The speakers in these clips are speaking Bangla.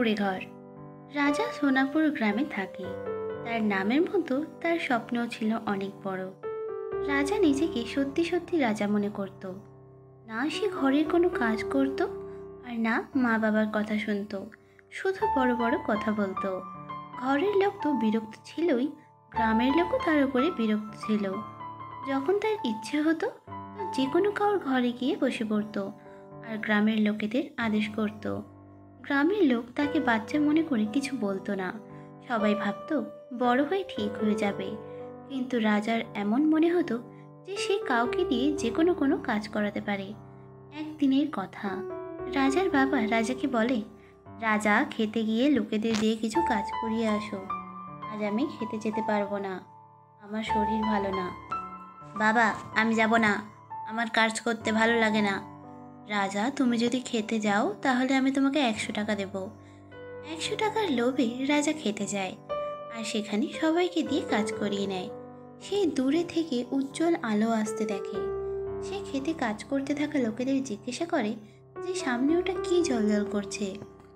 কুড়েঘর। রাজা সোনাপুর গ্রামে থাকে। তার নামের মতো তার স্বপ্নও ছিল অনেক বড়। রাজা নিজেকে সত্যি সত্যি রাজা মনে করত। না সে ঘরের কোনো কাজ করত, আর না মা বাবার কথা শুনত। শুধু বড় বড় কথা বলতো। ঘরের লোক তো বিরক্ত ছিলই, গ্রামের লোকও তার উপরে বিরক্ত ছিল। যখন তার ইচ্ছে হতো তো যে কোনো কারোর ঘরে গিয়ে বসে পড়তো আর গ্রামের লোকেদের আদেশ করত। গ্রামের লোক তাকে বাচ্চা মনে করে কিছু বলতো না। সবাই ভাবতো বড় হয়ে ঠিক হয়ে যাবে। কিন্তু রাজার এমন মনে হতো যে সে কাউকে দিয়ে যে কোনো কাজ করাতে পারে। একদিনের কথা, রাজার বাবা রাজাকে বলে, রাজা খেতে গিয়ে লোকেদের দিয়ে কিছু কাজ করিয়ে আসো। আজ আমি খেতে যেতে পারবো না, আমার শরীর ভালো না। বাবা, আমি যাব না, আমার কাজ করতে ভালো লাগে না। রাজা, তুমি যদি খেতে যাও তাহলে আমি তোমাকে 100 টাকা দেব। 100 টাকার লোভে রাজা খেতে যায়, আর সেখানে সবাইকে দিয়ে কাজ করিয়ে নেয়। সে দূরে থেকে উজ্জ্বল আলো আসতে দেখে। সে খেতে কাজ করতে থাকা লোকেদের জিজ্ঞাসা করে যে সামনে ওটা কি জ্বলজ্বল করছে।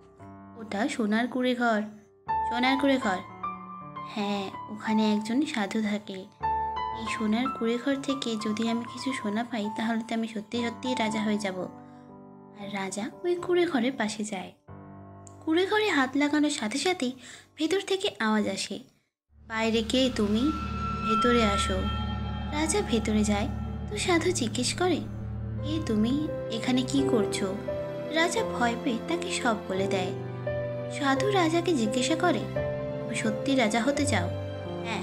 ওটা সোনার কুঁড়ে ঘর। সোনার কুঁড়ে ঘর? হ্যাঁ, ওখানে একজন সাধু থাকে। এই সোনার কুঁড়ে ঘর থেকে যদি আমি কিছু সোনা পাই তাহলে তো আমি সত্যি সত্যিই রাজা হয়ে যাব। আর রাজা ওই কুঁড়ে ঘরের পাশে যায়। কুঁড়ে ঘরে হাত লাগানোর সাথে সাথেই ভেতর থেকে আওয়াজ আসে, বাইরে কে তুমি? ভেতরে আসো। রাজা ভেতরে যায় তো সাধু জিজ্ঞেস করে, এ তুমি এখানে কি করছো? রাজা ভয় পেয়ে তাকে সব বলে দেয়। সাধু রাজাকে জিজ্ঞাসা করে, তুমি সত্যি রাজা হতে চাও? হ্যাঁ।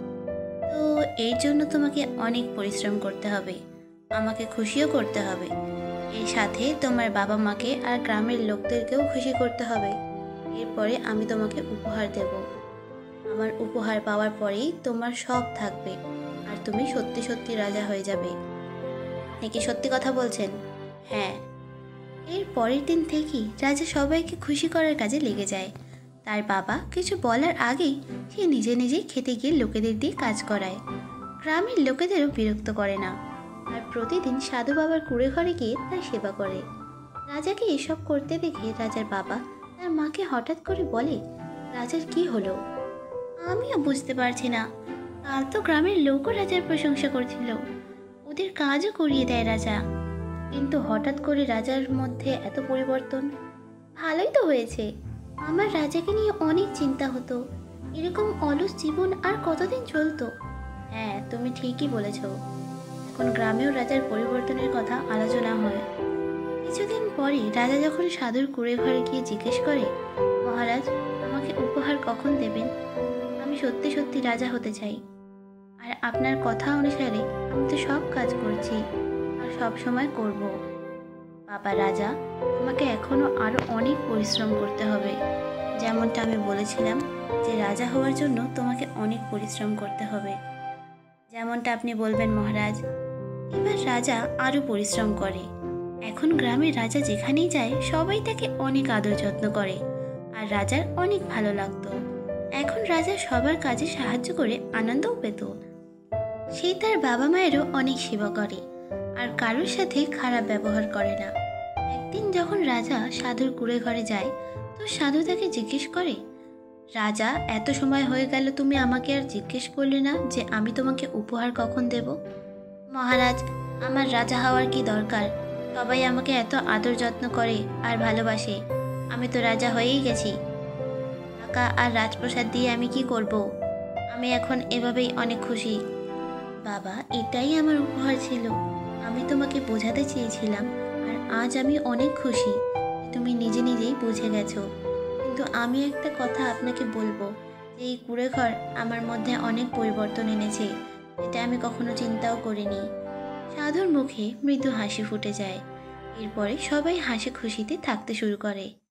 তো এর জন্য তোমাকে অনেক পরিশ্রম করতে হবে, আমাকে খুশিও করতে হবে। এর সাথে তোমার বাবা মাকে আর গ্রামের লোকদেরকেও খুশি করতে হবে। এরপরে আমি তোমাকে উপহার দেব। আমার উপহার পাওয়ার পরেই তোমার সব থাকবে, আর তুমি সত্যি সত্যি রাজা হয়ে যাবে। আপনি কি সত্যি কথা বলছেন? হ্যাঁ। এর পরের দিন থেকেই রাজা সবাইকে খুশি করার কাজে লেগে যায়। তার বাবা কিছু বলার আগেই সে নিজে নিজেই খেতে গিয়ে লোকেদের দিয়ে কাজ করায়। গ্রামের লোকেদেরও বিরক্ত করে না, আর প্রতিদিন সাধু বাবার কুঁড়ে ঘরে গিয়ে তার সেবা করে। রাজাকে এসব করতে দেখে রাজার বাবা তার মাকে হঠাৎ করে বলে, রাজার কি হলো? আমিও বুঝতে পারছি না। কাল তো গ্রামের লোকও রাজার প্রশংসা করছিল, ওদের কাজও করিয়ে দেয় রাজা, কিন্তু হঠাৎ করে রাজার মধ্যে এত পরিবর্তন। ভালোই তো হয়েছে, আমার রাজাকে নিয়ে অনেক চিন্তা হতো। এরকম অলস জীবন আর কতদিন চলতো? হ্যাঁ, তুমি ঠিকই বলেছ। এখন গ্রামেও রাজার পরিবর্তনের কথা আলোচনা হয়। কিছুদিন পরে রাজা যখন সাধুর কুঁড়ে ঘরে গিয়ে জিজ্ঞেস করে, মহারাজ, আমাকে উপহার কখন দেবেন? আমি সত্যি সত্যি রাজা হতে চাই, আর আপনার কথা অনুসারে আমি তো সব কাজ করছি আর সব সময় করব। বাবা রাজা, তোমাকে এখনো আরো অনেক পরিশ্রম করতে হবে। যেমনটা আমি বলেছিলাম যে রাজা হওয়ার জন্য তোমাকে অনেক পরিশ্রম করতে হবে। যেমনটা আপনি বলবেন মহারাজ। এবার রাজা আরো পরিশ্রম করে। এখন গ্রামের রাজা যেখানেই যায় সবাই তাকে অনেক আদর যত্ন করে, আর রাজার অনেক ভালো লাগতো। এখন রাজা সবার কাজে সাহায্য করে আনন্দও পেত। সে তার বাবা মায়েরও অনেক সেবা করে, আর কারোর সাথে খারাপ ব্যবহার করে না। একদিন যখন রাজা সাধুর কুঁড়ে ঘরে যায় তো সাধু তাকে জিজ্ঞেস করে, রাজা, এত সময় হয়ে গেল তুমি আমাকে আর জিজ্ঞেস করলে না যে আমি তোমাকে উপহার কখন দেব? মহারাজ, আমার রাজা হওয়ার কি দরকার? সবাই আমাকে এত আদর যত্ন করে আর ভালোবাসে, আমি তো রাজা হয়েই গেছি। টাকা আর রাজপ্রাসাদ দিয়ে আমি কি করব? আমি এখন এভাবেই অনেক খুশি। বাবা, এটাই আমার উপহার ছিল। আমি তোমাকে বোঝাতে চেয়েছিলাম, আর আজ আমি অনেক খুশি তুমি নিজে নিজেই বুঝে গেছো। কিন্তু আমি একটা কথা আপনাকে বলবো যে এই কুঁড়ে ঘর আমার মধ্যে অনেক পরিবর্তন এনেছে, যেটা আমি কখনো চিন্তাও করিনি। সাধুর মুখে মৃদু হাসি ফুটে যায়। এরপরে সবাই হাসি খুশিতে থাকতে শুরু করে।